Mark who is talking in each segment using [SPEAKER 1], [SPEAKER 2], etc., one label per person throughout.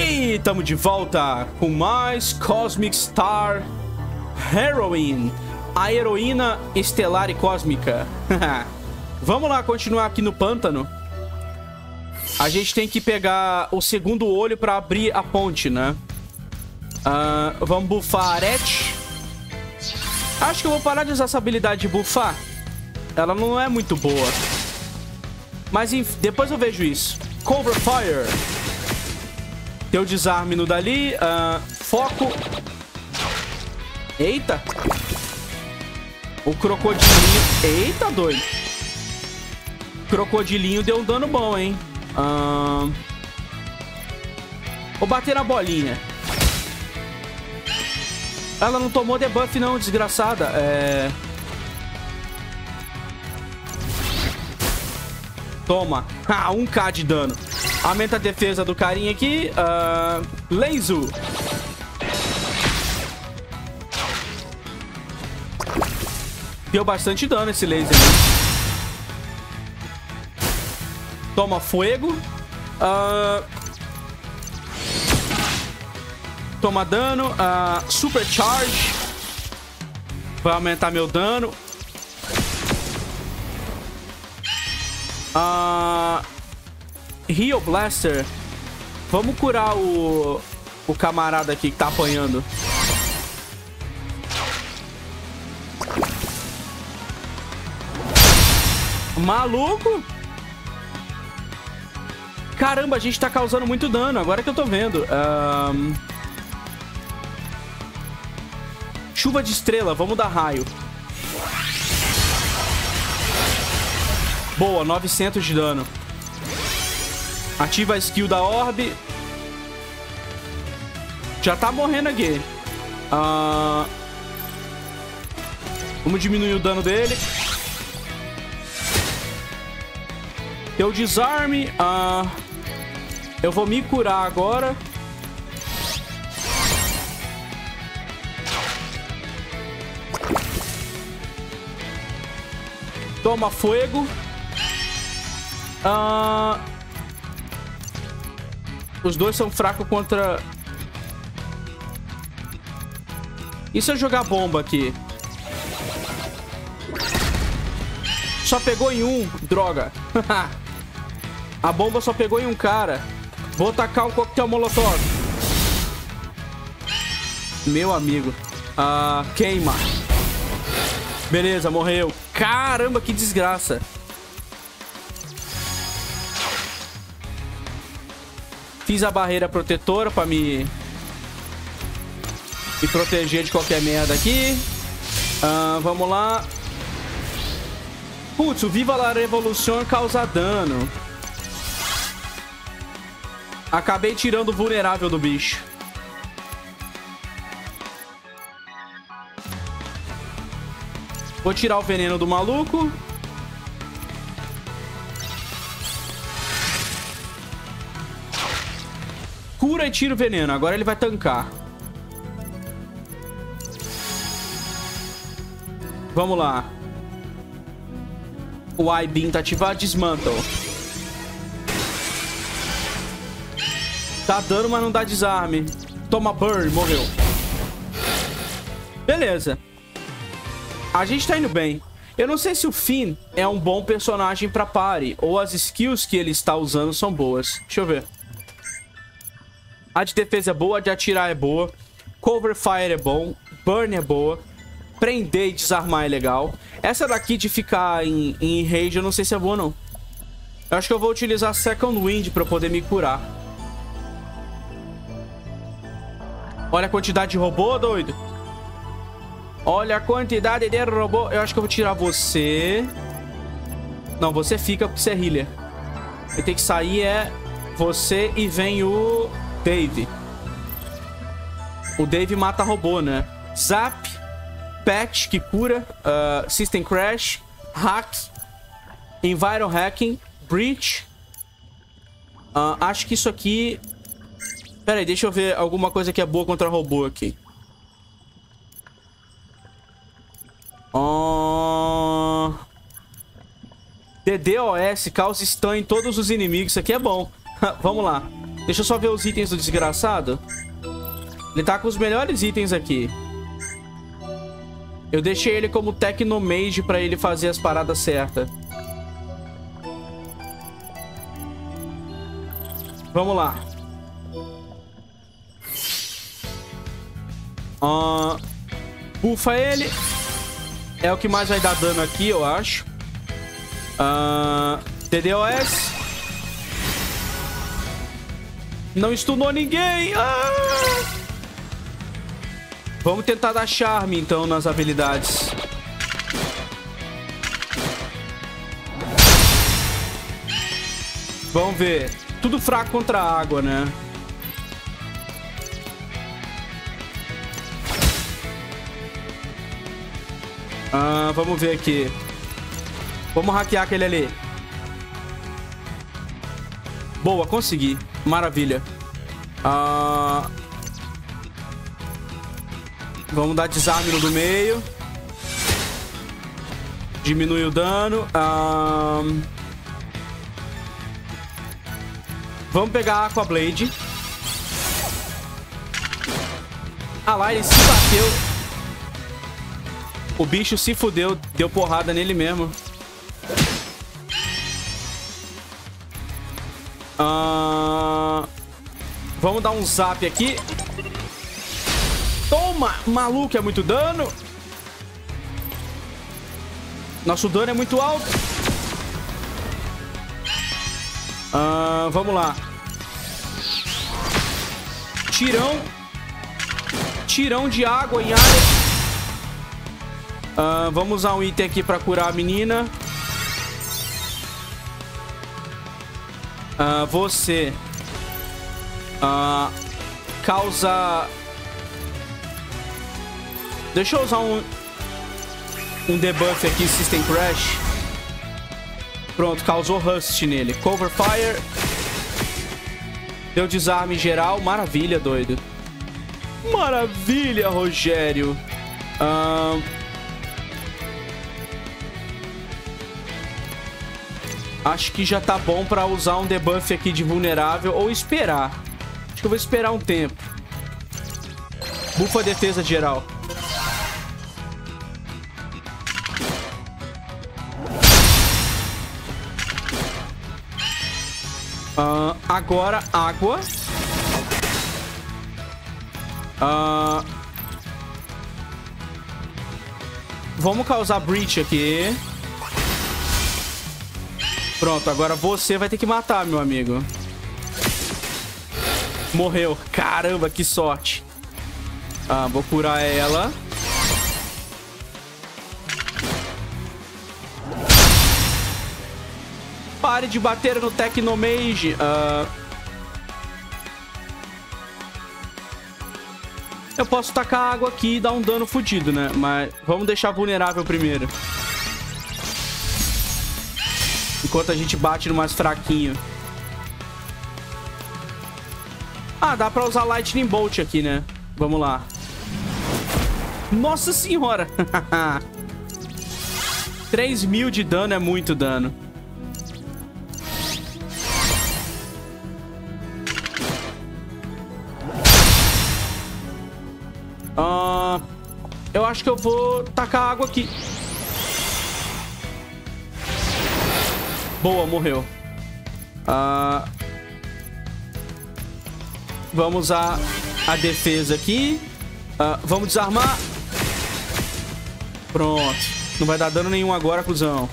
[SPEAKER 1] E tamo de volta com mais Cosmic Star Heroine, a heroína estelar e cósmica. Vamos lá continuar aqui no pântano. A gente tem que pegar o segundo olho pra abrir a ponte, né? Vamos buffar a Arete. Acho que eu vou parar de usar essa habilidade de buffar. Ela não é muito boa. Mas depois eu vejo isso. Cover Fire. Tem o desarme no dali. Foco. Eita. O crocodilinho. Eita, doido. Crocodilinho deu um dano bom, hein? Vou bater na bolinha. Ela não tomou debuff não, desgraçada. Toma. 1k de dano. Aumenta a defesa do carinha aqui. Laser. Deu bastante dano esse laser. Toma fogo. Toma dano. Super Charge. Vai aumentar meu dano. Heal Blaster. Vamos curar o camarada aqui que tá apanhando. Maluco. Caramba, a gente tá causando muito dano. Agora que eu tô vendo. Chuva de estrela. Vamos dar raio. Boa, 900 de dano. Ativa a skill da Orb. Já tá morrendo aqui. Vamos diminuir o dano dele. Tem o desarme. Eu vou me curar agora. Toma fogo. Os dois são fracos contra... E se eu jogar bomba aqui? Só pegou em um. Droga. A bomba só pegou em um cara. Vou tacar o coquetel molotov. Meu amigo. Queima. Beleza, morreu. Caramba, que desgraça. Fiz a barreira protetora pra me proteger de qualquer merda aqui. Vamos lá. Putz, o Viva la Revolution causa dano. Acabei tirando o vulnerável do bicho. Vou tirar o veneno do maluco. Cura e tira o veneno. Agora ele vai tancar. Vamos lá. O I-Beam tá ativado. Dismantle. Dá dano, mas não dá desarme. Toma burn. Morreu. Beleza. A gente tá indo bem. Eu não sei se o Finn é um bom personagem pra party, ou as skills que ele está usando são boas. Deixa eu ver. A de defesa é boa, a de atirar é boa. Cover Fire é bom. Burn é boa. Prender e desarmar é legal. Essa daqui de ficar em rage eu não sei se é boa não. Eu acho que eu vou utilizar Second Wind pra poder me curar. Olha a quantidade de robô, doido. Olha a quantidade de robô. Eu acho que eu vou tirar você. Não, você fica porque você é healer. Ele tem que sair é você e vem o Dave. O Dave mata robô, né? Zap. Patch, que cura. System Crash. Hack. Environ Hacking. Breach. Acho que isso aqui... Pera aí, deixa eu ver alguma coisa que é boa contra robô aqui. DDoS, causa stun em todos os inimigos. Isso aqui é bom. Vamos lá. Deixa eu só ver os itens do desgraçado. Ele tá com os melhores itens aqui. Eu deixei ele como Tecnomage pra ele fazer as paradas certas. Vamos lá. Bufa ele. É o que mais vai dar dano aqui, eu acho. TDOS. Não stunou ninguém. Vamos tentar dar charme, então, nas habilidades. Vamos ver. Tudo fraco contra a água, né? Vamos ver aqui. Vamos hackear aquele ali. Boa, consegui. Maravilha. Vamos dar desarme no do meio. Diminui o dano. Vamos pegar a Aqua Blade. Ah lá, ele se bateu. O bicho se fudeu. Deu porrada nele mesmo. Vamos dar um zap aqui. Toma! Maluco, é muito dano. Nosso dano é muito alto. Vamos lá. Tirão de água em área. Vamos usar um item aqui pra curar a menina. Você causa... Deixa eu usar um debuff aqui, System Crash. Pronto, causou Rust nele. Cover Fire. Deu desarme geral. Maravilha, doido. Maravilha, Rogério. Acho que já tá bom pra usar um debuff aqui de vulnerável ou esperar. Acho que eu vou esperar um tempo. Bufa a defesa geral. Agora, água. Vamos causar Breach aqui. Pronto, agora você vai ter que matar, meu amigo. Morreu. Caramba, que sorte. Vou curar ela. Pare de bater no Tecnomage. Eu posso tacar água aqui e dar um dano fodido, né? Mas vamos deixar vulnerável primeiro. Enquanto a gente bate no mais fraquinho. Dá pra usar Lightning Bolt aqui, né? Vamos lá. Nossa senhora! 3.000 de dano é muito dano. Eu acho que eu vou tacar água aqui. Boa, morreu. Vamos usar a defesa aqui. Vamos desarmar. Pronto. Não vai dar dano nenhum agora, cuzão.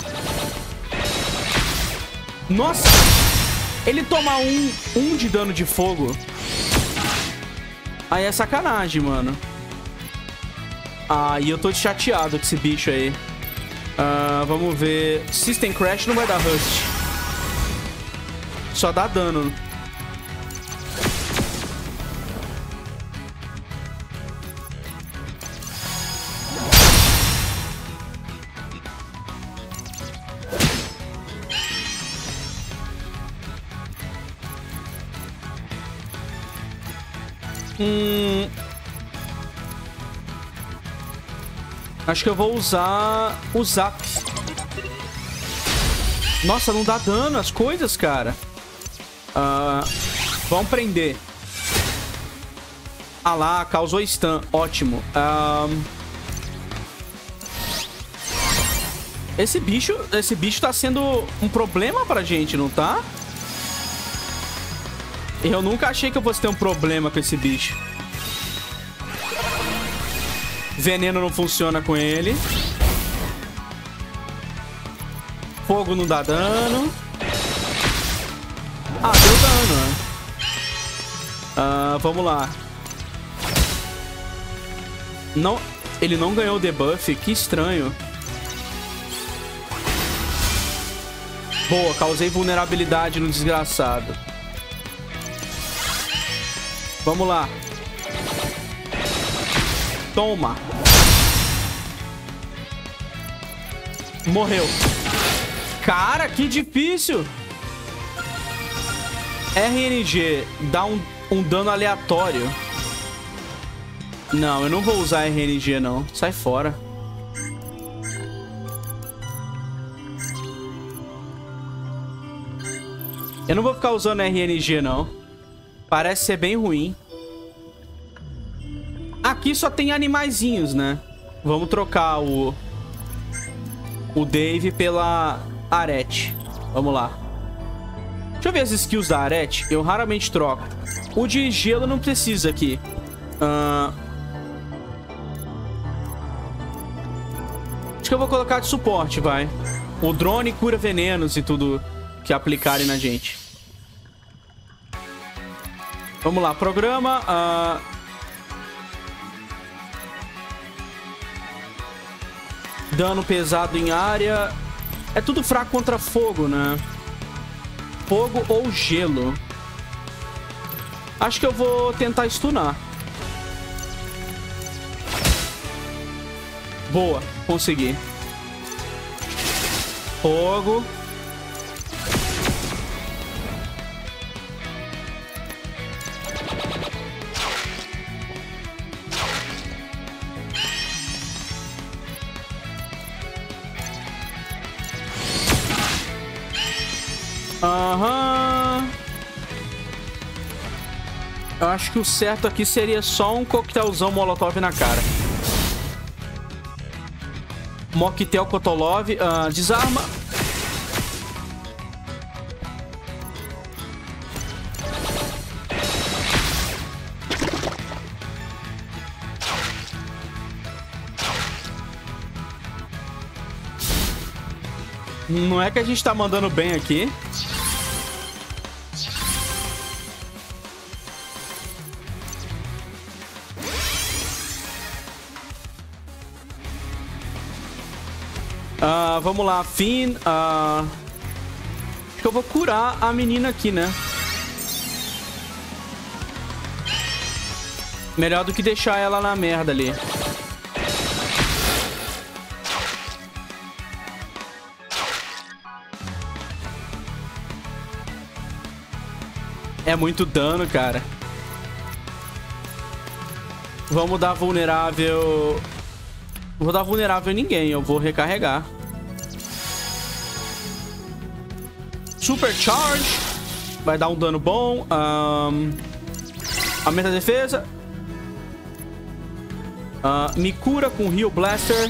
[SPEAKER 1] Nossa! Ele toma um de dano de fogo. Aí é sacanagem, mano. E eu tô chateado com esse bicho aí. Vamos ver. System Crash não vai dar Rust. Só dá dano. Acho que eu vou usar o Zap. Nossa, não dá dano as coisas, cara. Vamos prender. Ah lá, causou stun. Ótimo. Esse bicho tá sendo um problema pra gente, não tá? Eu nunca achei que eu fosse ter um problema com esse bicho. Veneno não funciona com ele. Fogo não dá dano. Ah, deu dano, né? Vamos lá. Não, ele não ganhou o debuff. Que estranho. Boa, causei vulnerabilidade no desgraçado. Vamos lá. Toma. Morreu. Cara, que difícil. RNG dá um dano aleatório. Não, eu não vou usar RNG, não. Sai fora. Eu não vou ficar usando RNG, não. Parece ser bem ruim. Aqui só tem animaizinhos, né? Vamos trocar o Dave pela Arete. Vamos lá. Deixa eu ver as skills da Arete. Eu raramente troco. O de gelo não precisa aqui. Acho que eu vou colocar de suporte, vai. O drone cura venenos e tudo que aplicarem na gente. Vamos lá, programa. Dano pesado em área. É tudo fraco contra fogo, né? Fogo ou gelo. Acho que eu vou tentar stunar. Boa, consegui. Fogo. Aham. Eu acho que o certo aqui seria só um coquetelzão molotov na cara. Moquetel Kotolov. Desarma. Não é que a gente tá mandando bem aqui. Vamos lá, Finn. Acho que eu vou curar a menina aqui, né? Melhor do que deixar ela na merda ali. É muito dano, cara. Vamos dar vulnerável... Não vou dar vulnerável a ninguém. Eu vou recarregar. Supercharge. Vai dar um dano bom. Aumenta a defesa. Me cura com Heal Blaster.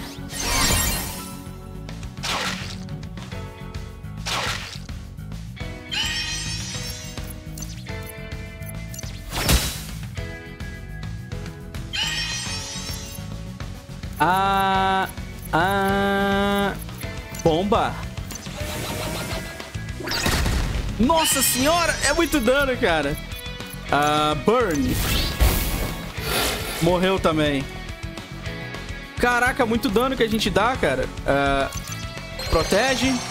[SPEAKER 1] Bomba. Nossa senhora, é muito dano, cara. Burn. Morreu também. Caraca, muito dano que a gente dá, cara. Protege.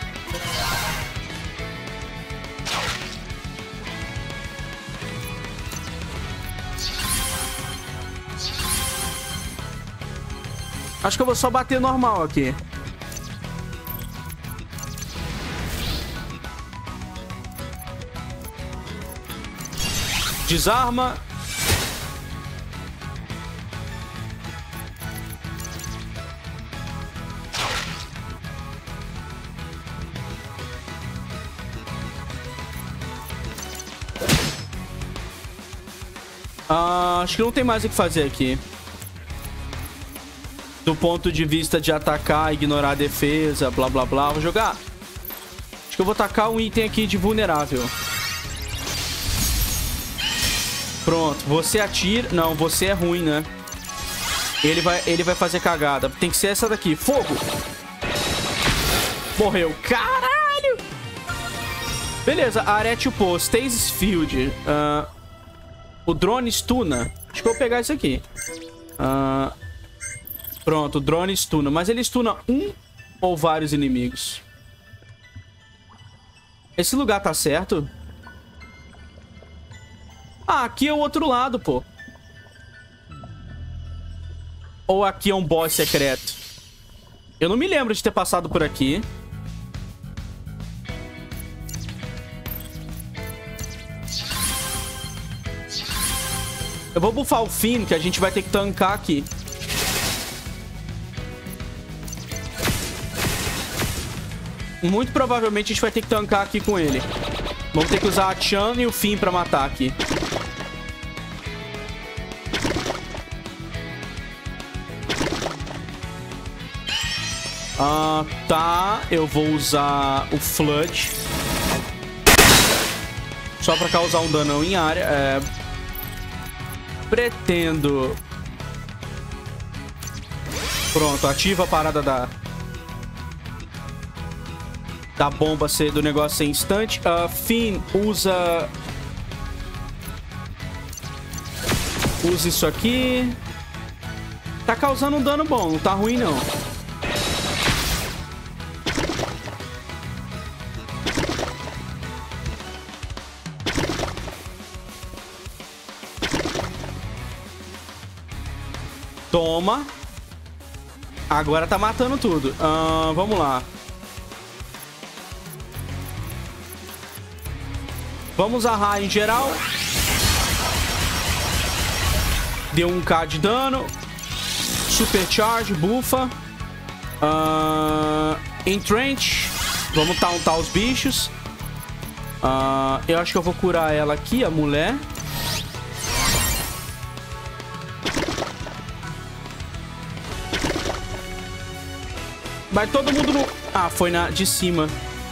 [SPEAKER 1] Acho que eu vou só bater normal aqui. Desarma. Acho que não tem mais o que fazer aqui. Do ponto de vista de atacar, ignorar a defesa, blá blá blá. Vou jogar. Acho que eu vou tacar um item aqui de vulnerável. Pronto, você atira... Não, você é ruim, né? Ele vai fazer cagada. Tem que ser essa daqui. Fogo! Morreu. Caralho! Beleza, a Arete upou. Stasis Field. O drone stuna. Acho que eu vou pegar isso aqui. Pronto, o drone stuna. Mas ele stuna um ou vários inimigos? Esse lugar tá certo? Ah, aqui é o outro lado, pô. Ou aqui é um boss secreto? Eu não me lembro de ter passado por aqui. Eu vou buffar o Finn, que a gente vai ter que tancar aqui. Muito provavelmente a gente vai ter que tancar aqui com ele. Vamos ter que usar a Chan e o Finn pra matar aqui. Tá. Eu vou usar o Flood. Só pra causar um danão em área. Pretendo... Pronto, ativa a parada da bomba do negócio ser instante. Finn, usa isso aqui. Tá causando um dano bom, não tá ruim não. Toma. Agora tá matando tudo. Vamos lá. Vamos a raio em geral. Deu 1k de dano. Supercharge, bufa. Entrench. Vamos tauntar os bichos. Eu acho que eu vou curar ela aqui, a mulher. Vai todo mundo no... Ah, foi de cima.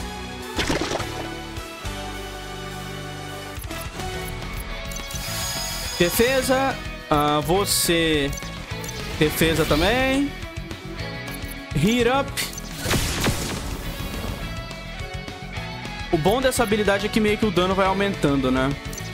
[SPEAKER 1] Defesa. Você... Defesa também. Heat up. O bom dessa habilidade é que meio que o dano vai aumentando, né?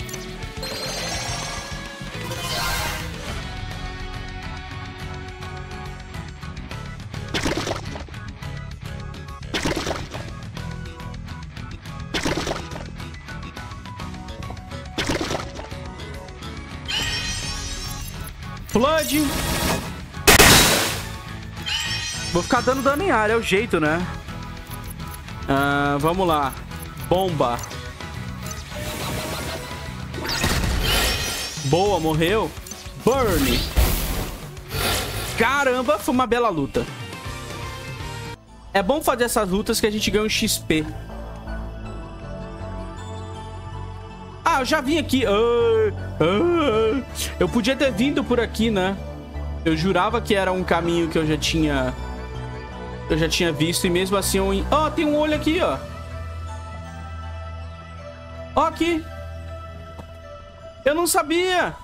[SPEAKER 1] Flood. Vou ficar dando dano em área, é o jeito, né? Vamos lá. Bomba. Boa, morreu. Burn. Caramba, foi uma bela luta. É bom fazer essas lutas que a gente ganha um XP. Ah, eu já vim aqui. Eu podia ter vindo por aqui, né? Eu jurava que era um caminho que eu já tinha visto. E mesmo assim eu... Ó, tem um olho aqui, ó. Ó, aqui. Eu não sabia.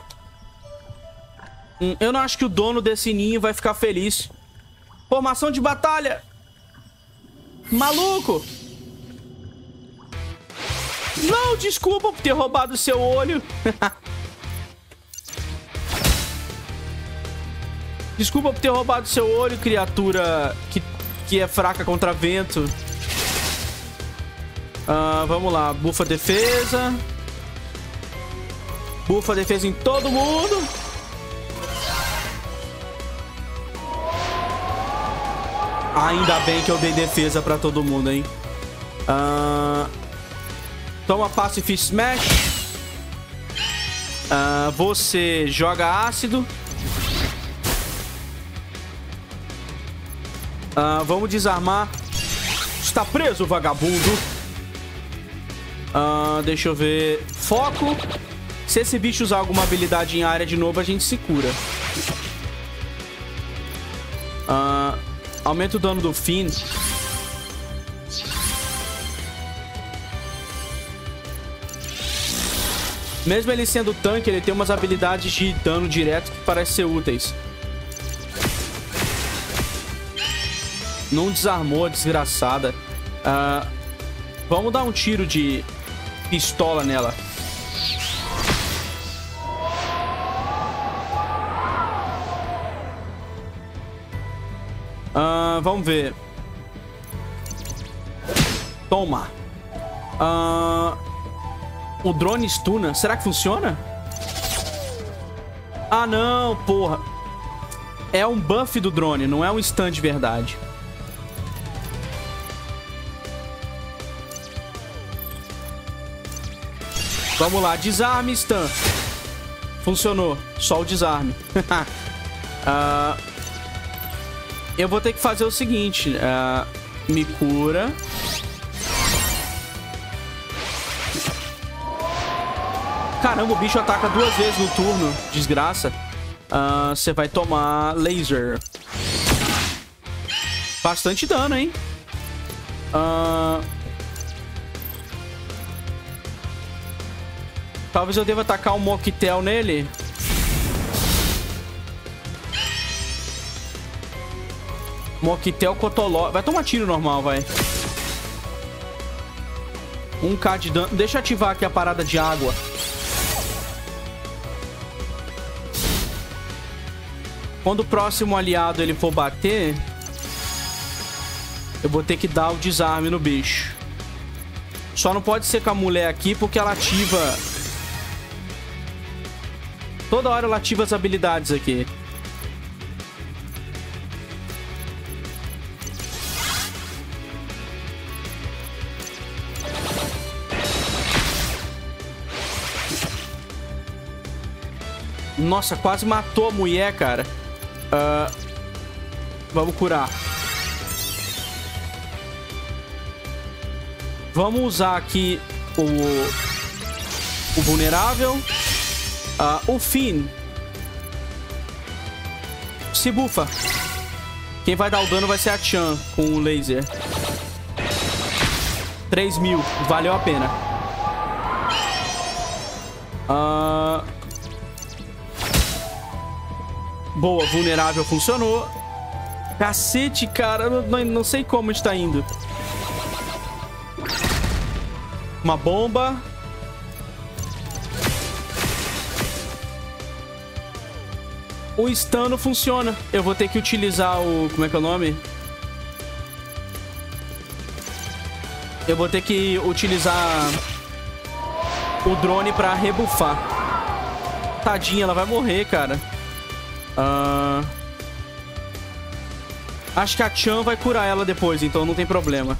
[SPEAKER 1] Eu não acho que o dono desse ninho vai ficar feliz. Formação de batalha. Maluco. Não, desculpa por ter roubado seu olho. Desculpa por ter roubado seu olho, criatura que é fraca contra vento. Vamos lá, bufa defesa. Bufa defesa em todo mundo. Ainda bem que eu dei defesa pra todo mundo, hein? Toma Pacifist Smash. Você joga ácido. Vamos desarmar. Está preso, vagabundo. Deixa eu ver. Foco. Se esse bicho usar alguma habilidade em área de novo, a gente se cura. Aumenta o dano do Finn. Mesmo ele sendo tanque, ele tem umas habilidades de dano direto que parecem ser úteis. Não desarmou, desgraçada. Vamos dar um tiro de pistola nela. Vamos ver. Toma. O drone stuna. Será que funciona? Ah, não, porra. É um buff do drone, não é um stun de verdade. Vamos lá, desarme, stun. Funcionou, só o desarme. Eu vou ter que fazer o seguinte. Me cura. Caramba, o bicho ataca 2 vezes no turno. Desgraça. Você vai tomar laser. Bastante dano, hein? Talvez eu deva atacar um moquetel nele. Moquetel Cotoló. Vai tomar tiro normal, vai. 1k de dano. Deixa eu ativar aqui a parada de água. Quando o próximo aliado ele for bater, eu vou ter que dar o desarme no bicho. Só não pode ser com a mulher aqui, porque ela ativa... Toda hora ela ativa as habilidades aqui. Nossa, quase matou a mulher, cara. Vamos curar. Vamos usar aqui o vulnerável. O Finn se bufa. Quem vai dar o dano vai ser a Chan com o laser. 3.000. Valeu a pena. Boa, vulnerável funcionou. Cacete, cara. Não sei como a gente tá indo. Uma bomba. O stun não funciona. Eu vou ter que utilizar o... Como é que é o nome? Eu vou ter que utilizar o drone pra rebufar. Tadinha, ela vai morrer, cara. Acho que a Chan vai curar ela depois, então não tem problema.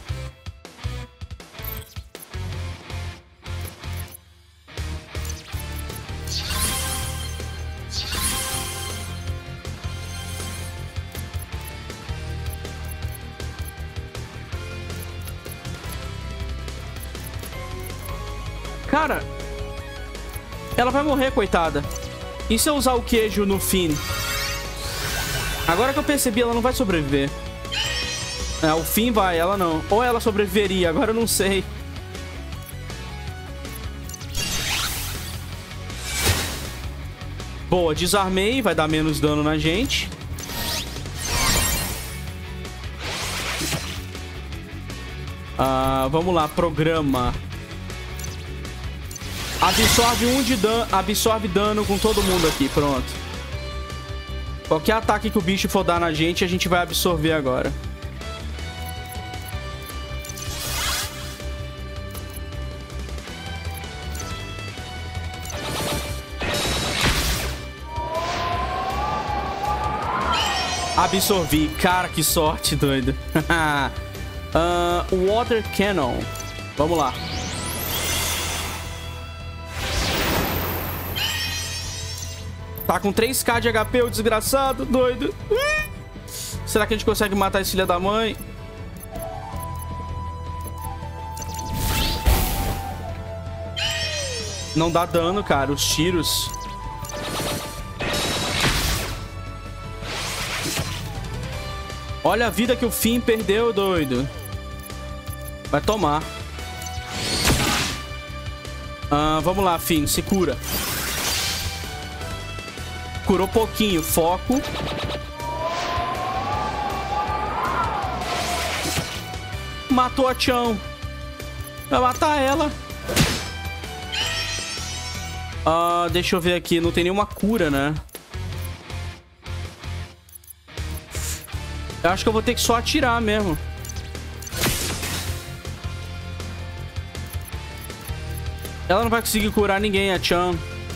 [SPEAKER 1] Cara, ela vai morrer, coitada. E se eu usar o queijo no Finn? Agora que eu percebi, ela não vai sobreviver. O Finn vai, ela não. Ou ela sobreviveria, agora eu não sei. Boa, desarmei, vai dar menos dano na gente. Vamos lá, programa. Absorve 1 de dano, absorve dano com todo mundo aqui, pronto. Qualquer ataque que o bicho for dar na gente, a gente vai absorver agora. Absorvi. Cara, que sorte, doido. Water Cannon. Vamos lá. Tá com 3k de HP, o desgraçado, doido. Será que a gente consegue matar esse filho da mãe? Não dá dano, cara, os tiros. Olha a vida que o Finn perdeu, doido. Vai tomar. Vamos lá, Finn, se cura. Curou pouquinho, foco. Matou a Chão. Vai matar ela. Deixa eu ver aqui. Não tem nenhuma cura, né? Eu acho que eu vou ter que só atirar mesmo. Ela não vai conseguir curar ninguém, a Chan.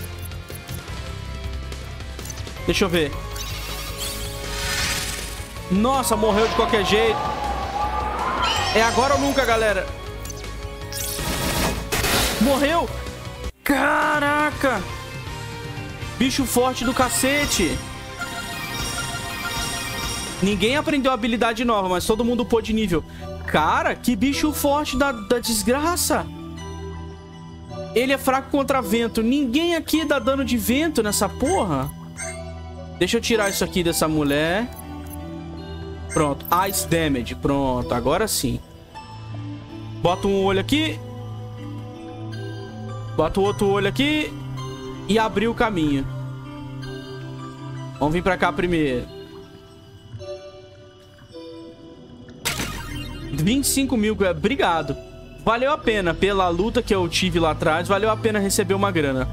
[SPEAKER 1] Deixa eu ver. Nossa, morreu de qualquer jeito. É agora ou nunca, galera. Morreu. Caraca. Bicho forte do cacete. Ninguém aprendeu habilidade nova, mas todo mundo pôde de nível. Cara, que bicho forte da desgraça. Ele é fraco contra vento. Ninguém aqui dá dano de vento nessa porra. Deixa eu tirar isso aqui dessa mulher. Pronto. Ice Damage. Pronto. Agora sim. Bota um olho aqui. Bota o outro olho aqui. E abrir o caminho. Vamos vir pra cá primeiro. 25 mil. Obrigado. Valeu a pena. Pela luta que eu tive lá atrás, valeu a pena receber uma grana.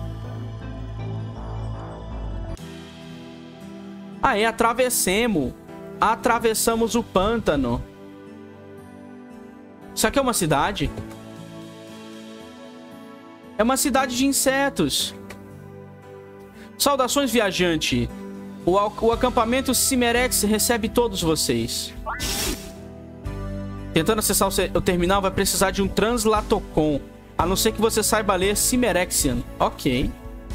[SPEAKER 1] Aí, atravessamos o pântano. Isso aqui é uma cidade? É uma cidade de insetos. Saudações, viajante. O acampamento Cimerex recebe todos vocês. Tentando acessar o terminal, vai precisar de um translatocon. A não ser que você saiba ler Cimerexian. Ok.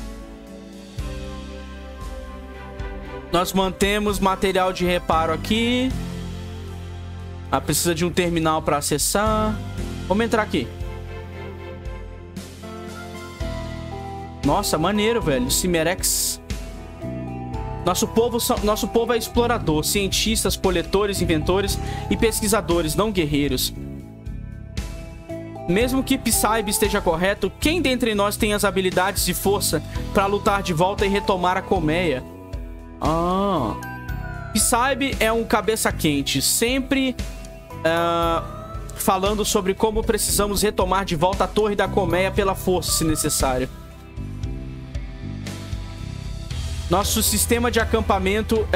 [SPEAKER 1] Nós mantemos material de reparo aqui. Precisa de um terminal para acessar. Vamos entrar aqui. Nossa, maneiro, velho. Cimerex. Nosso povo é explorador, cientistas, coletores, inventores e pesquisadores, não guerreiros. Mesmo que Psybe esteja correto, quem dentre nós tem as habilidades de força para lutar de volta e retomar a colmeia? Psybe é um cabeça quente, sempre falando sobre como precisamos retomar de volta a torre da colmeia pela força, se necessário. Nosso sistema de acampamento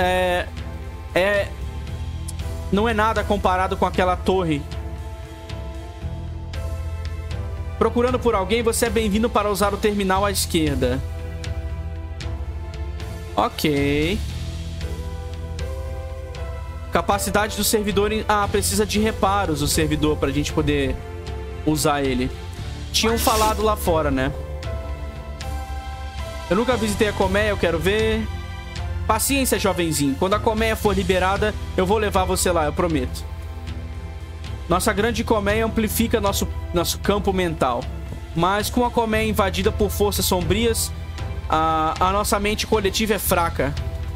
[SPEAKER 1] não é nada comparado com aquela torre. Procurando por alguém, você é bem-vindo para usar o terminal à esquerda. Ok. Capacidade do servidor... precisa de reparos o servidor para a gente poder usar ele. Tinham falado lá fora, né? Eu nunca visitei a colmeia, eu quero ver. Paciência, jovenzinho. Quando a colmeia for liberada, eu vou levar você lá, eu prometo. Nossa grande colmeia amplifica nosso campo mental. Mas com a colmeia invadida por forças sombrias, a nossa mente coletiva é fraca.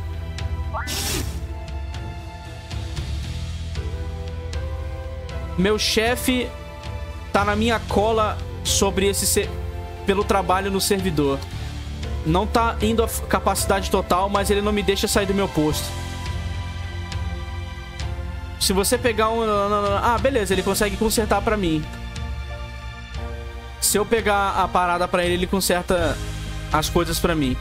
[SPEAKER 1] Meu chefe tá na minha cola sobre pelo trabalho no servidor. Não tá indo a capacidade total, mas ele não me deixa sair do meu posto. Se você pegar um... beleza, ele consegue consertar pra mim. Se eu pegar a parada pra ele, ele conserta as coisas pra mim.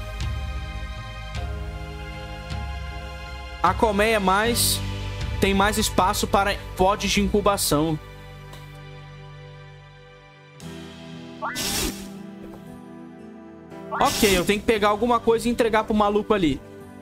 [SPEAKER 1] A colmeia tem mais espaço para pods de incubação. Ok, eu tenho que pegar alguma coisa e entregar pro maluco ali.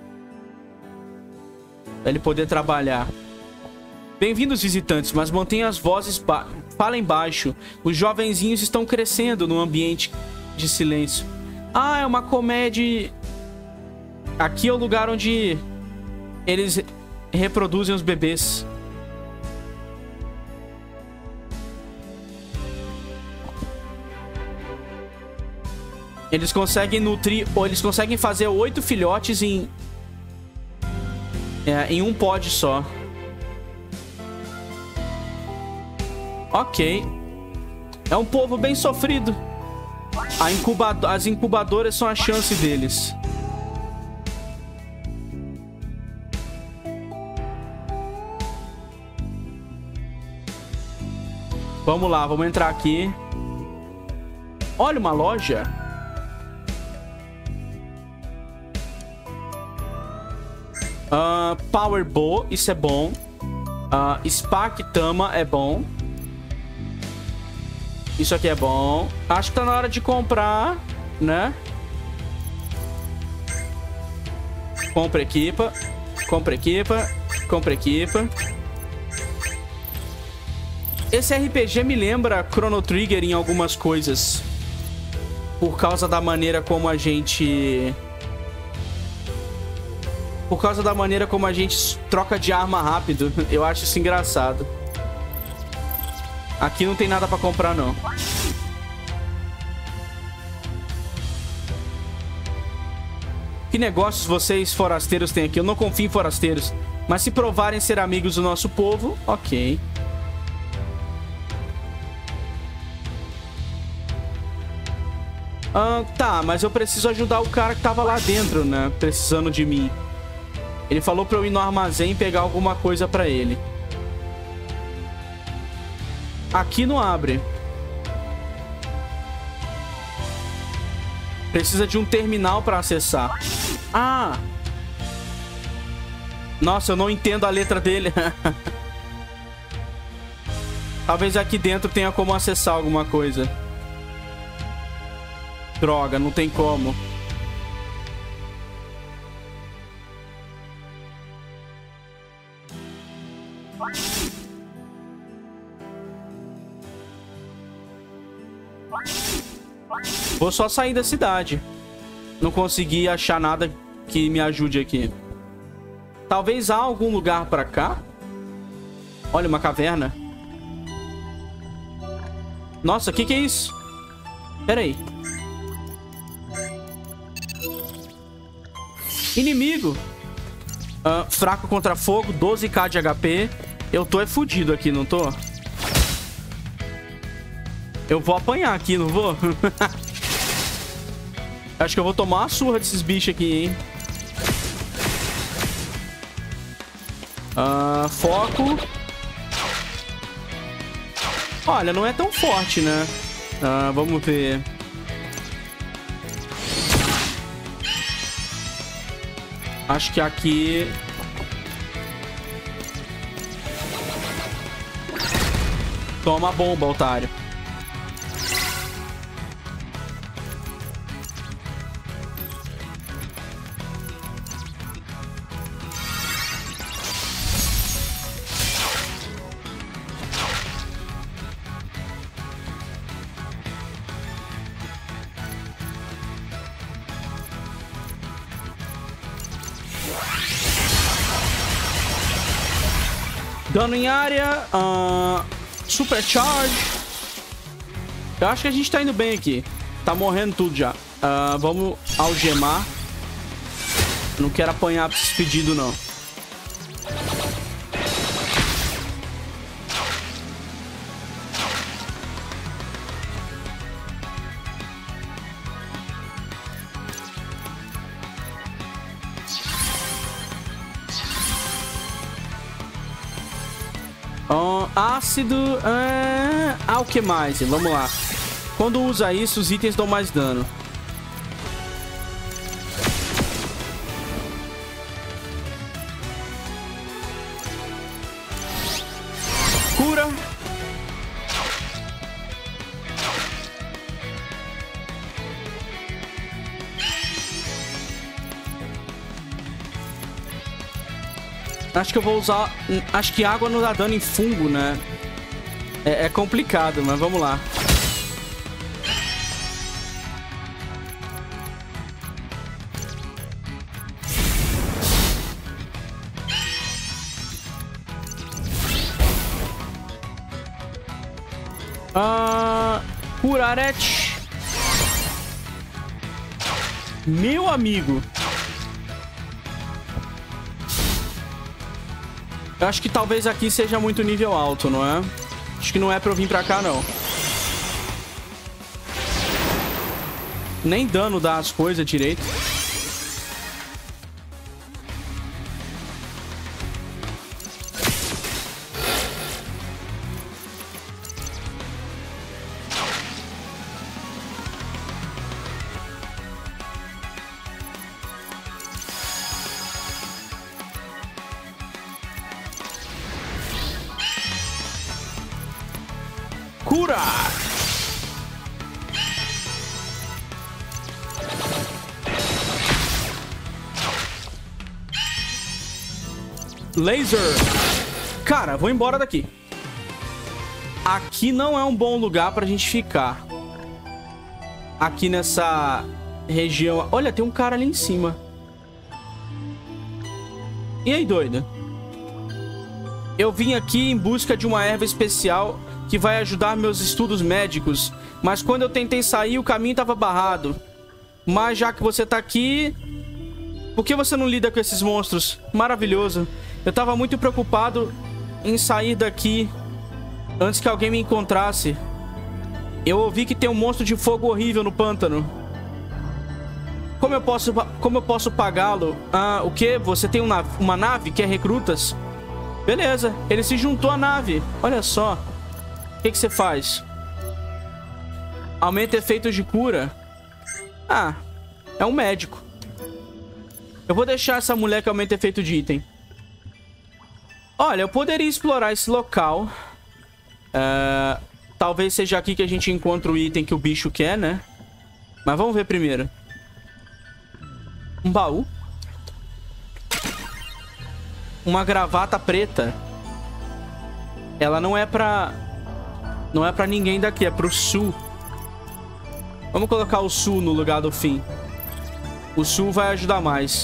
[SPEAKER 1] Pra ele poder trabalhar. Bem-vindos, visitantes, mas mantenham as vozes falem baixo. Os jovenzinhos estão crescendo num ambiente de silêncio. É uma comédia. Aqui é o lugar onde eles reproduzem os bebês. Eles conseguem nutrir... Ou eles conseguem fazer 8 filhotes em um pod só. Ok. É um povo bem sofrido. As incubadoras são a chance deles. Vamos lá, vamos entrar aqui. Olha, uma loja. Power Bow, isso é bom. Spark Tama é bom. Isso aqui é bom. Acho que tá na hora de comprar, né? Compra equipa. Compra equipa. Compra equipa. Esse RPG me lembra Chrono Trigger em algumas coisas. Por causa da maneira como a gente... Por causa da maneira como a gente troca de arma rápido. Eu acho isso engraçado. Aqui não tem nada pra comprar, não. Que negócios vocês, forasteiros, têm aqui? Eu não confio em forasteiros. Mas se provarem ser amigos do nosso povo, ok. Tá, mas eu preciso ajudar o cara que tava lá dentro, né? Precisando de mim. Ele falou pra eu ir no armazém e pegar alguma coisa pra ele. Aqui não abre. Precisa de um terminal pra acessar. Ah! Nossa, eu não entendo a letra dele. Talvez aqui dentro tenha como acessar alguma coisa. Droga, não tem como. Vou só sair da cidade. Não consegui achar nada que me ajude aqui. Talvez há algum lugar pra cá. Olha, uma caverna. Nossa, o que é isso? Pera aí. Inimigo. Fraco contra fogo, 12k de HP. Eu tô fudido aqui, não tô? Eu vou apanhar aqui, não vou? Acho que eu vou tomar uma surra desses bichos aqui, hein? Foco. Olha, não é tão forte, né? Vamos ver. Acho que aqui... Toma a bomba, otário. Dano em área. Supercharge. Eu acho que a gente tá indo bem aqui. Tá morrendo tudo já. Vamos algemar. Não quero apanhar pra esses pedidos, não. Ácido. O que mais? Vamos lá. Quando usa isso, os itens dão mais dano. Cura. Acho que eu vou usar... Acho que água não dá dano em fungo, né? É complicado, mas vamos lá. Curarete. Meu amigo. Eu acho que talvez aqui seja muito nível alto, não é? Acho que não é pra eu vir pra cá, não. Nem dano dá as coisas direito. Cura! Laser! Cara, vou embora daqui. Aqui não é um bom lugar pra gente ficar. Aqui nessa região... Olha, tem um cara ali em cima. E aí, doido? Eu vim aqui em busca de uma erva especial que vai ajudar meus estudos médicos. Mas quando eu tentei sair, o caminho estava barrado. Mas já que você tá aqui... Por que você não lida com esses monstros? Maravilhoso. Eu tava muito preocupado em sair daqui antes que alguém me encontrasse. Eu ouvi que tem um monstro de fogo horrível no pântano. Como eu posso pagá-lo? Ah, o quê? Você tem uma nave que é recrutas? Beleza, ele se juntou à nave. Olha só. O que você faz? Aumenta efeitos de cura. Ah, é um médico. Eu vou deixar essa mulher que aumenta efeito de item. Olha, eu poderia explorar esse local. Talvez seja aqui que a gente encontra o item que o bicho quer, né? Mas vamos ver primeiro. Um baú. Uma gravata preta. Ela não é pra... Não é pra ninguém daqui, é pro sul. Vamos colocar o sul no lugar do fim. O sul vai ajudar mais.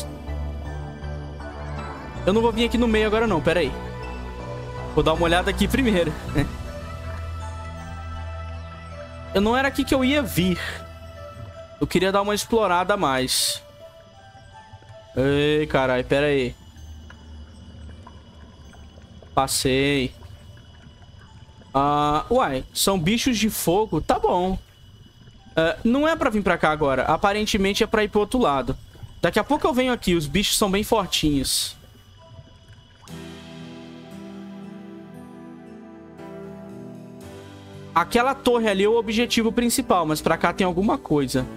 [SPEAKER 1] Eu não vou vir aqui no meio agora não, pera aí. Vou dar uma olhada aqui primeiro. Eu não era aqui que eu ia vir. Eu queria dar uma explorada a mais. Ei, carai, pera aí. Passei. Uai, são bichos de fogo? Tá bom. Não é pra vir pra cá agora. Aparentemente é pra ir pro outro lado. Daqui a pouco eu venho aqui. Os bichos são bem fortinhos. Aquela torre ali é o objetivo principal. Mas pra cá tem alguma coisa.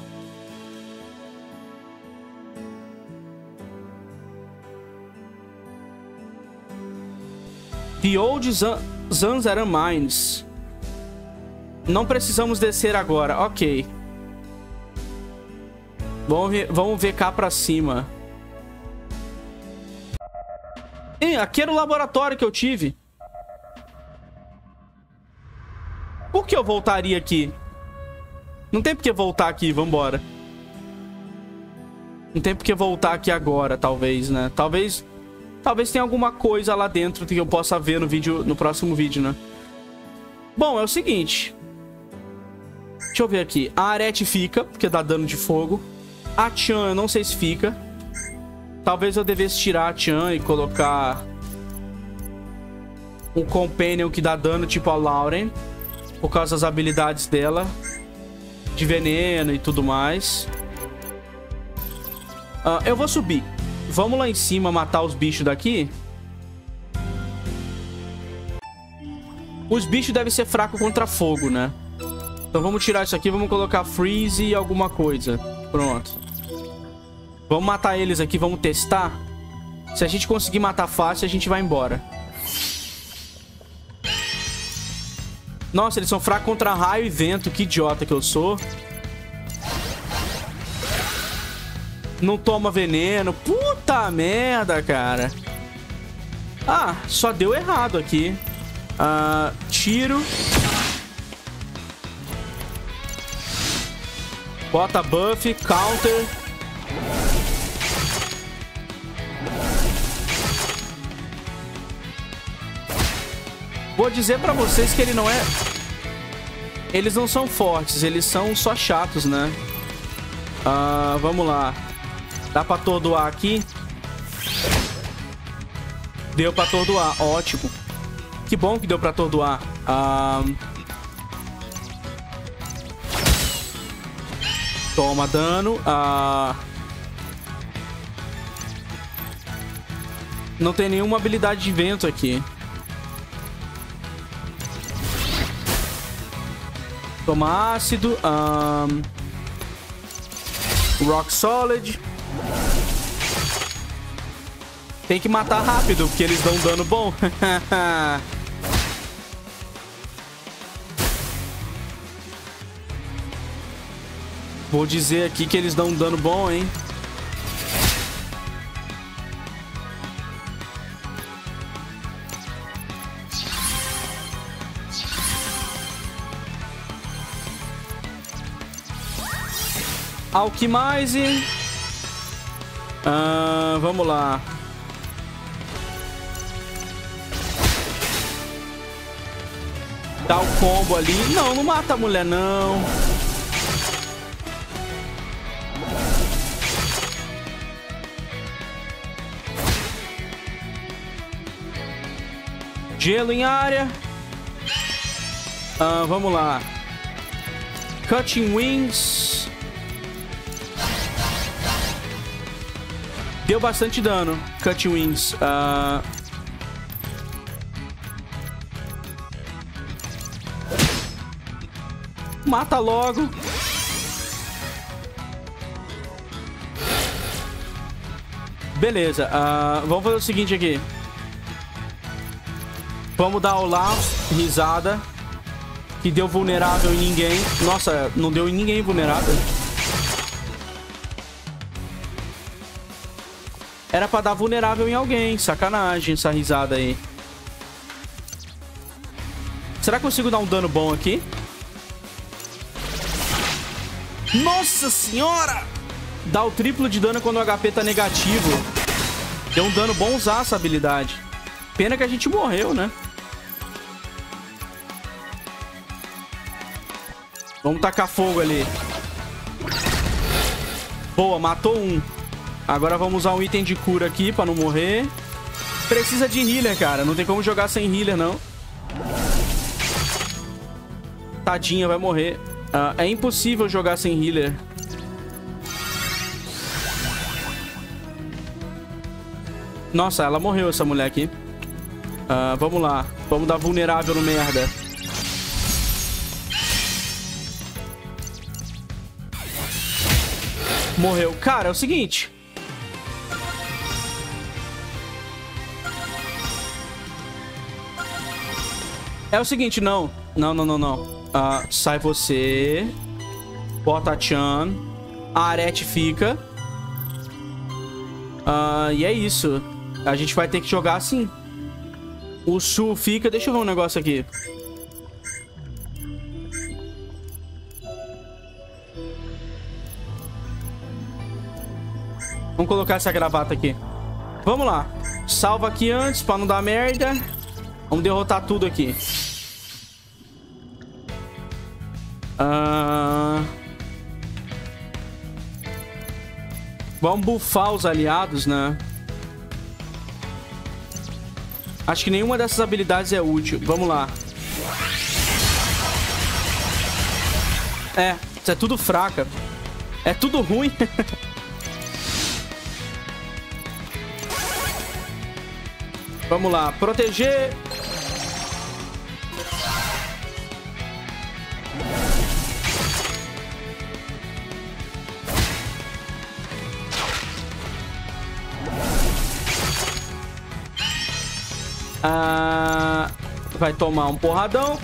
[SPEAKER 1] The Old Zanzaran Mines. Não precisamos descer agora. Ok. Vamos ver cá pra cima. Aqui era o laboratório que eu tive. Por que eu voltaria aqui? Não tem por que voltar aqui. Vambora. Não tem por que voltar aqui agora, talvez, né? Talvez tenha alguma coisa lá dentro que eu possa ver no próximo vídeo, né? Bom, é o seguinte. Deixa eu ver aqui. A Arete fica, porque dá dano de fogo. A Chan, eu não sei se fica. Talvez eu devesse tirar a Chan e colocar um Companion que dá dano, tipo a Lauren. Por causa das habilidades dela. De veneno e tudo mais. Eu vou subir. Vamos lá em cima matar os bichos daqui. Os bichos devem ser fracos contra fogo, né? Então vamos tirar isso aqui. Vamos colocar freeze e alguma coisa. Pronto. Vamos matar eles aqui. Vamos testar. Se a gente conseguir matar fácil, a gente vai embora. Nossa, eles são fracos contra raio e vento. Que idiota que eu sou. Não toma veneno. Puta merda, cara. Ah, só deu errado aqui. Tiro. Bota buff, counter. Vou dizer pra vocês que ele não é... Eles não são fortes, eles são só chatos, né? Vamos lá. Dá pra atordoar aqui. Deu pra atordoar. Ótimo. Que bom que deu pra atordoar. Toma dano. Não tem nenhuma habilidade de vento aqui. Toma ácido. Rock Solid. Tem que matar rápido, porque eles dão dano bom. Vou dizer aqui que eles dão um dano bom, hein? Alquimize. Vamos lá. Dá o combo ali. Não, não mata a mulher, não. Gelo em área. Vamos lá. Cutting Wings. Deu bastante dano. Cutting Wings. Mata logo. Beleza. Vamos fazer o seguinte aqui. Vamos dar o lá. Risada. Que deu vulnerável em ninguém. Nossa, não deu em ninguém vulnerável. Era pra dar vulnerável em alguém. Sacanagem essa risada aí. Será que eu consigo dar um dano bom aqui? Nossa senhora! Dá o triplo de dano quando o HP tá negativo. Deu um dano bom usar essa habilidade. Pena que a gente morreu, né? Vamos tacar fogo ali. Boa, matou um. Agora vamos usar um item de cura aqui pra não morrer. Precisa de healer, cara. Não tem como jogar sem healer, não. Tadinha, vai morrer. É impossível jogar sem healer. Nossa, ela morreu, essa mulher aqui. Vamos lá. Vamos dar vulnerável no merda. Morreu. Cara, é o seguinte. É o seguinte, não. Não. Sai você. Bota a Chan. A Arete fica. E é isso. A gente vai ter que jogar assim. O Su fica... Deixa eu ver um negócio aqui. Vamos colocar essa gravata aqui. Vamos lá. Salva aqui antes pra não dar merda. Vamos derrotar tudo aqui. Vamos buffar os aliados, né? Acho que nenhuma dessas habilidades é útil. Vamos lá. Isso é tudo fraca. É tudo ruim. Vamos lá. Proteger. Vai tomar um porradão.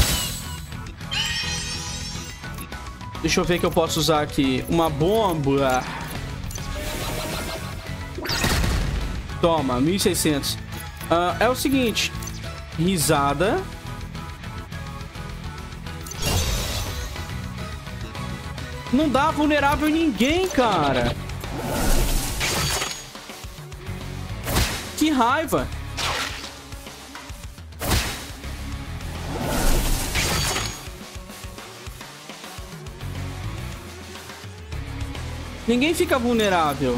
[SPEAKER 1] Deixa eu ver o que eu posso usar aqui. Uma bomba. Toma, 1600. É o seguinte. Risada. Não dá vulnerável em ninguém, cara. Que raiva. Ninguém fica vulnerável.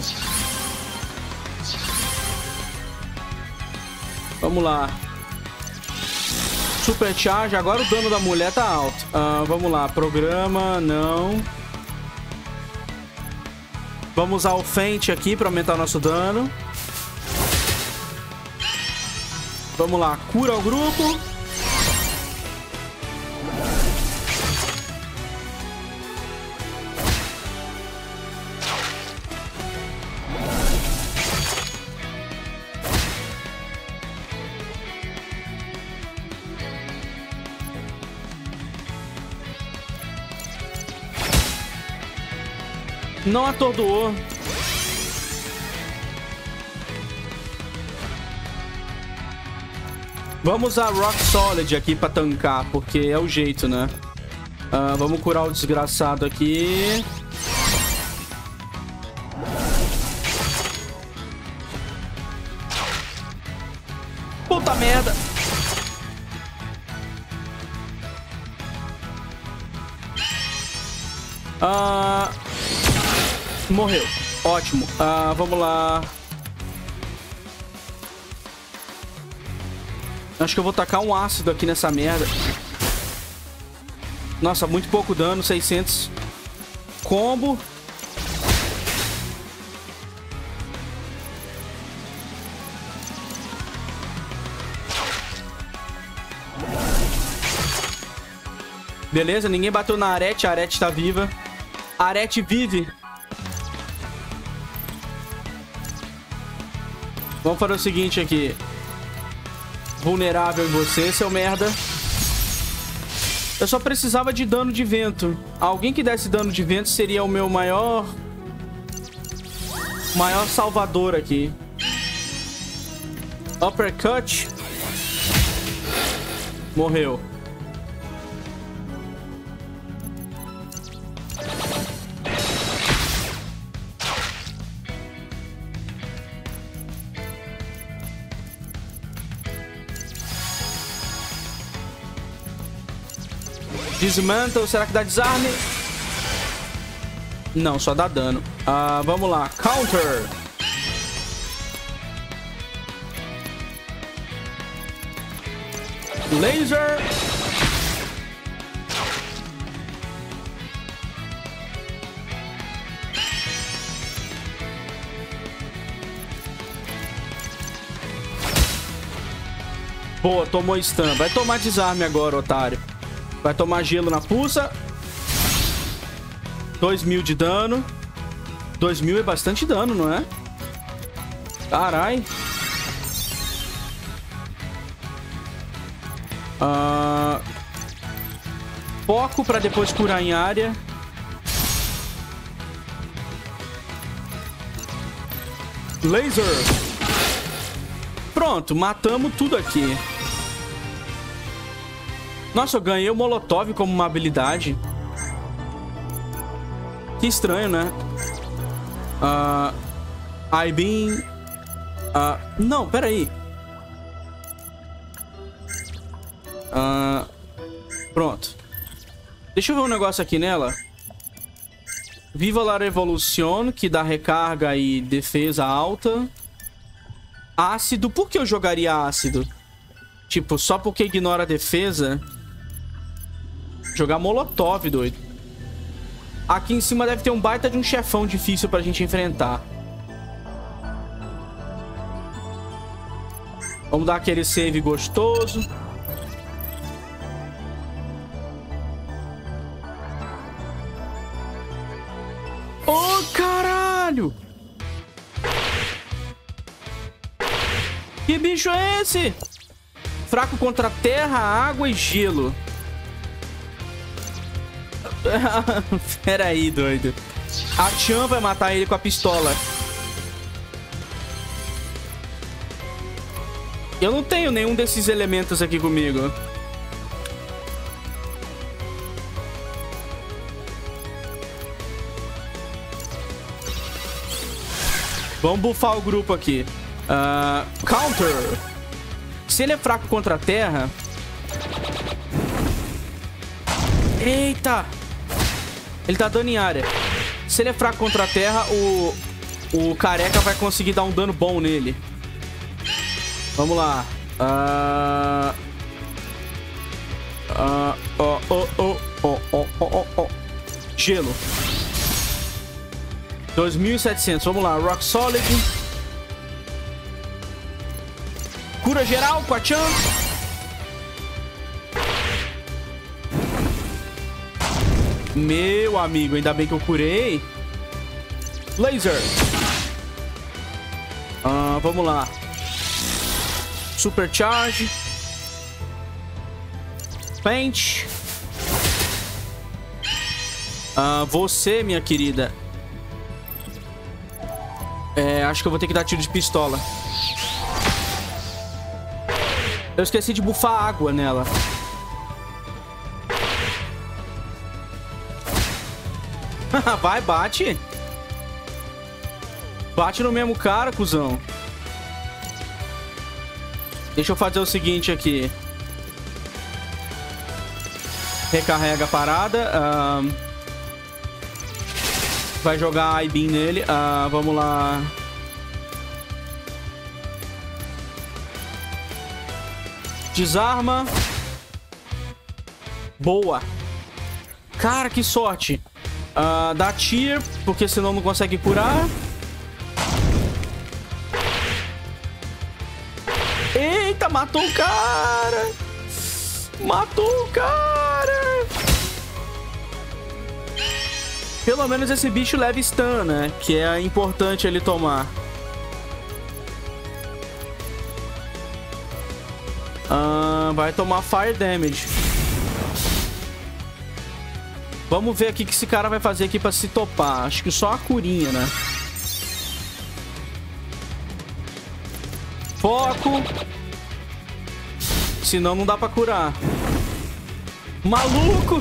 [SPEAKER 1] Vamos lá. Supercharge. Agora o dano da mulher tá alto. Vamos lá. Programa. Não. Vamos usar o Feint aqui pra aumentar nosso dano. Vamos lá. Cura o grupo. Não atordoou. Vamos usar Rock Solid aqui pra tancar, porque é o jeito, né? Vamos curar o desgraçado aqui. Puta merda! Morreu. Ótimo. Vamos lá. Acho que eu vou tacar um ácido aqui nessa merda. Nossa, muito pouco dano. 600. Combo. Beleza, ninguém bateu na Arete. A Arete tá viva. A Arete vive. Vamos fazer o seguinte aqui. Vulnerável em você, seu merda. Eu só precisava de dano de vento. Alguém que desse dano de vento seria o meu maior salvador aqui. Uppercut. Morreu. Dismantle, será que dá desarme? Não, só dá dano. Vamos lá, counter. Laser. Boa, tomou stun. Vai tomar desarme agora, otário. Vai tomar gelo na pulsa. 2000 de dano. 2000 é bastante dano, não é? Carai. Foco pra depois curar em área. Laser. Pronto, matamos tudo aqui. Nossa, eu ganhei o Molotov como uma habilidade. Que estranho, né? I've não, peraí. Pronto. Deixa eu ver um negócio aqui nela. Viva la Revolution, que dá recarga e defesa alta. Ácido. Por que eu jogaria ácido? Tipo, só porque ignora a defesa? Jogar Molotov, doido. Aqui em cima deve ter um baita de um chefão difícil pra gente enfrentar. Vamos dar aquele save gostoso. Oh, caralho! Que bicho é esse? Fraco contra terra, água e gelo. Pera aí, doido. A Chan vai matar ele com a pistola. Eu não tenho nenhum desses elementos aqui comigo. Vamos buffar o grupo aqui. Counter. Se ele é fraco contra a terra... Eita! Ele tá dando em área. Se ele é fraco contra a terra, o careca vai conseguir dar um dano bom nele. Vamos lá. Gelo. 2.700. Vamos lá. Rock Solid. Cura geral com a Chan. Meu amigo, ainda bem que eu curei. Laser. Vamos lá. Supercharge. Paint. Você, minha querida. Acho que eu vou ter que dar tiro de pistola. Eu esqueci de bufar água nela. Vai, bate. Bate no mesmo cara, cuzão. Deixa eu fazer o seguinte aqui. Recarrega a parada. Vai jogar I-Beam nele. Vamos lá. Desarma. Boa. Cara, que sorte. Dá Tear, porque senão não consegue curar. Eita, matou o cara. Matou o cara. Pelo menos esse bicho leva stun, né? Que é importante ele tomar. Vai tomar Fire Damage. Vamos ver aqui o que esse cara vai fazer aqui pra se topar. Acho que só a curinha, né? Foco. Senão não dá pra curar. Maluco!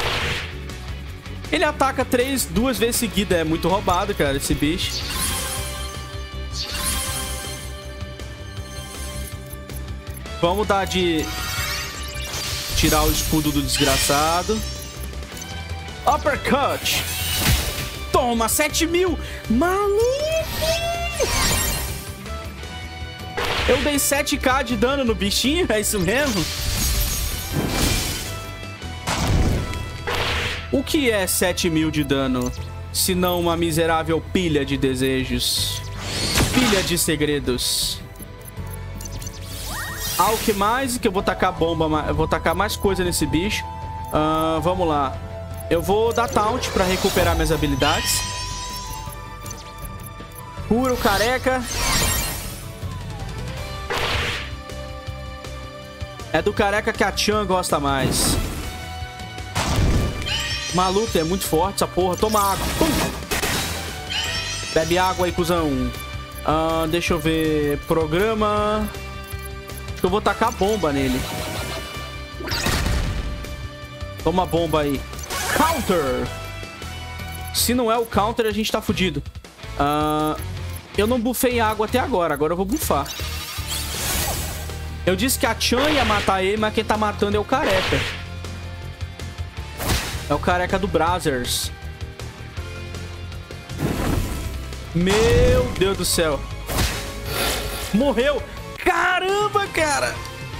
[SPEAKER 1] Ele ataca 2 vezes seguida. É muito roubado, cara, esse bicho. Vamos dar de... tirar o escudo do desgraçado. Uppercut. Toma, 7.000. Maluco! Eu dei 7k de dano no bichinho, é isso mesmo? O que é 7.000 de dano? Se não uma miserável pilha de desejos. Pilha de segredos. Alchemize, que eu vou tacar bomba, eu vou tacar mais coisa nesse bicho. Vamos lá. Eu vou dar taunt pra recuperar minhas habilidades. Cura o careca. É do careca que a Chan gosta mais. Maluco, é muito forte essa porra. Toma água. Bebe água aí, cuzão. Deixa eu ver. Programa. Acho que eu vou tacar bomba nele. Toma bomba aí. Counter. Se não é o counter, a gente tá fudido. Eu não bufei água até agora. Agora eu vou bufar. Eu disse que a Chan ia matar ele, mas quem tá matando é o careca. É o careca do Brazzers. Meu Deus do céu. Morreu. Caramba, cara.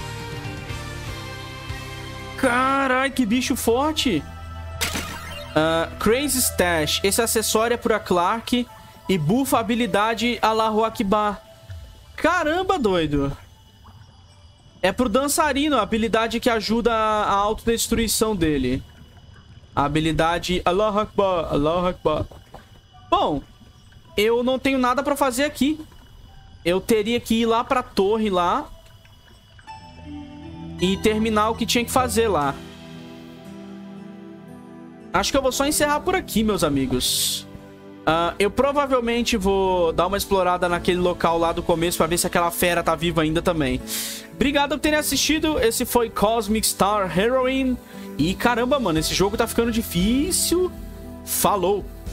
[SPEAKER 1] Carai, que bicho forte. Crazy Stash. Esse acessório é pra Clark e buffa a habilidade Allahu Akbar. Caramba, doido. É pro dançarino, a habilidade que ajuda a autodestruição dele. A habilidade Allahu Akbar, Allahu Akbar. Bom, eu não tenho nada pra fazer aqui. Eu teria que ir lá pra torre lá e terminar o que tinha que fazer lá. Acho que eu vou só encerrar por aqui, meus amigos. Eu provavelmente vou dar uma explorada naquele local lá do começo pra ver se aquela fera tá viva ainda também. Obrigado por terem assistido. Esse foi Cosmic Star Heroine. E caramba, mano, esse jogo tá ficando difícil. Falou!